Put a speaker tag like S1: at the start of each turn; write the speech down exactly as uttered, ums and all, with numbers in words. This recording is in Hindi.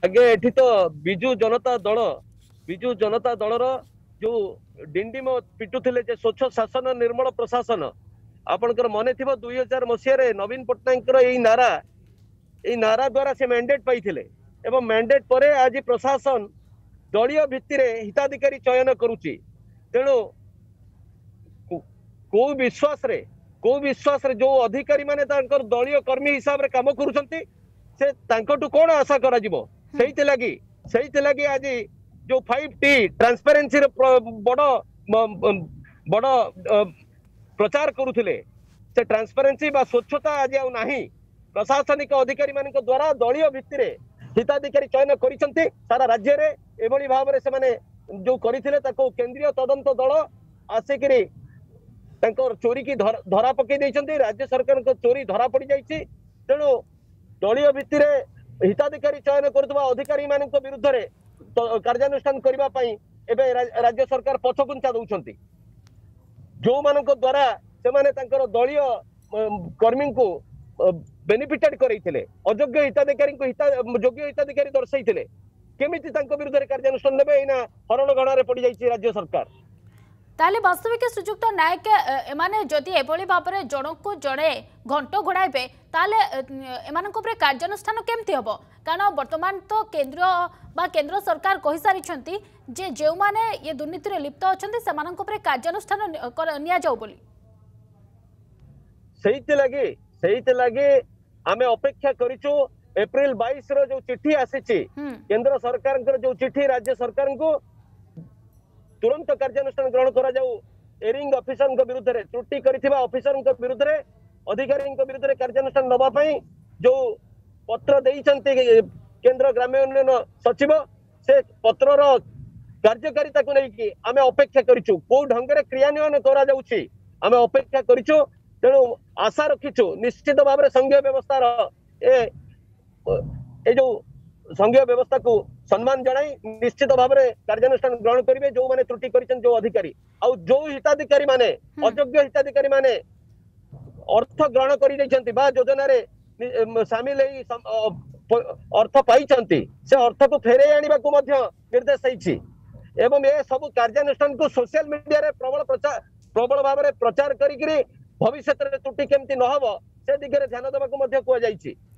S1: आगे एठी तो बिजू जनता दल बिजू जनता दलर जो डिंडिम पिटुथिले जे स्वच्छ शासन निर्मल प्रशासन आपनकर मने थिबो दुई हजार मसीह नवीन पट्टनायक यही नारा यही नारा द्वारा से मैंडेट पाइथिले एवं मैंडेट परे आज प्रशासन दलीय भित्ति रे हिताधिकारी चयन करुची तेणु को विश्वास रे को विश्वास रे जो अधिकारी माने तांकर दलीय कर्मी हिसाब रे काम करूछंती से तांकटू कोन आशा करा जिवो सेहिते लागि सेहिते लागि आज जो फाइव टी ट्रांसपेरेंसी रे बड़ बड़ प्रचार करुथिले से ट्रांसपेरेंसी बा स्वच्छता आज आउ नाही प्रशासनिक अधिकारी मानक द्वारा दलीय भित्ति रे हिताधिकारी चयन करिसंती सारा राज्य रे एभली भाव रे से माने जो करिथिले ताको केंद्रीय तदंत दल आसिकरी तांकर चोरी की धरा पकई देइसंती राज्य सरकार को चोरी धरा पड़ी जाइछि तेणु दलीय भित्ति रे हिताधिकारी चयन करथबा अधिकारी मानक विरुद्ध रे कार्यानुष्ठान करबा पई एबे राज्य सरकार पछकुंचा दउछंती जो मानक द्वारा से माने तांकर दलीय कर्मी को बेनिफिटेड करैथिले अयोग्य हिताधिकारी को हिता योग्य हिताधिकारी दर्शाइथिले केमिति तांको विरुद्ध रे कार्यानुष्ठान नेबे एना हरण गणा रे पड़ी जाइछि राज्य सरकार
S2: ताले वास्तविक श्रीजुक्त नायक एमाने जदि एभली भाबरे जनक को जड़े घंट घोड़ाइबे ताले एमानक उपरे कार्यानुष्ठान केमति हबो कारण वर्तमान तो केंद्र बा केंद्र सरकार कहि सारिछंती जे जेउ माने ये दुर्नीति रे लिप्त अछंती सेमानक उपरे कार्यानुष्ठान निया जाउ बोली
S1: सेहिते लागे सेहिते लागे आमे अपेक्षा करिछु एप्रिल बाईस रो जो चिट्ठी आसीछि केंद्र सरकार जो चिट्ठी राज्य सरकार को तुरंत कार्यानुष्ठान ग्रहण करा जाऊ एरिंग ऑफिसर विरुद्ध रे त्रुटि करिथिबा ऑफिसर विरुद्ध रे अधिकारी विरुद्ध रे कार्यानुष्ठान नबा पई जो पत्र देइचंती केंद्र ग्राम्य उन्नयन सचिव से पत्र रो कार्यकारिता को नै कि आमे अपेक्षा करिछु को ढंग रे क्रियान्वयन करा जाउछि आमे अपेक्षा करिछु तेणु आशा रखिछु निश्चित भाव रे संघीय व्यवस्था रो ए ए जो संघीय व्यवस्था को सम्मान जणाई निश्चित भाव में कार्यानुष्ठान ग्रहण करेंगे जो माने त्रुटि करिछन जो अधिकारी आ जो हिताधिकारी माने अयोग्य हिताधिकारी माने अर्थ ग्रहण करि दैछंती बा योजना रे शामिल एई अर्थ पाइछंती से अर्थ को फेरे आनिबा को मध्य निर्देश दैछि एवं ए सब कार्यानुष्ठान को सोशल मीडिया रे प्रबल प्रचार प्रबल भाव में प्रचार करिकरी भविष्य रे त्रुटि केमति न हबो से दिगरे ध्यान देबा को मध्य कुआ जाइछि।